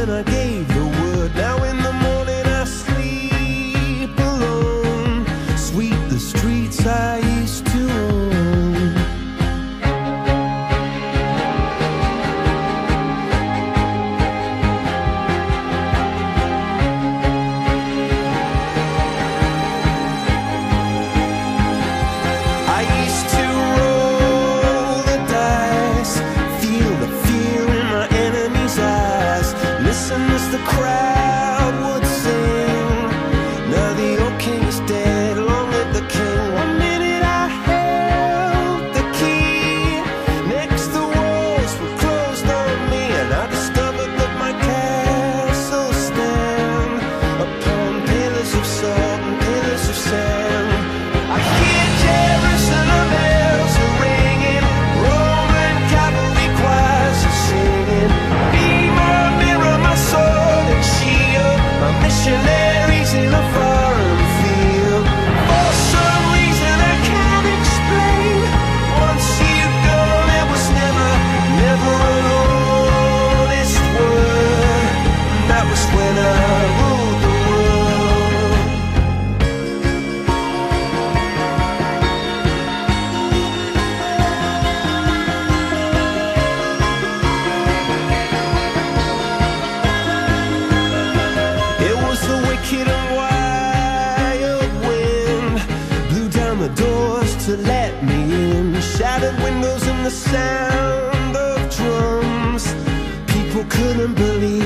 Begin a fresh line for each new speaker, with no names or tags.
when I gave the word. Now in the morning I sleep alone. Sweep the streets I used to own. I used to roll the dice, feel the fear in my enemy's eyes, listen as the crowd would sing. Now the old king is dead, long live the king. One minute I held the key, next the walls were closed on me, and I discovered that my castle stand upon pillars of salt and pillars of sand. I hear Jerusalem bells are ringing, Roman cavalry choirs are singing. Be my mirror, my sword and shield, my missionaries in a foreign field. For some reason I can't explain, once you've gone there was never, never an honest word. And that was when I ruled the world. It was the wicked and wild wind, blew down the doors to let me in, shattered windows and the sound of drums. People couldn't believe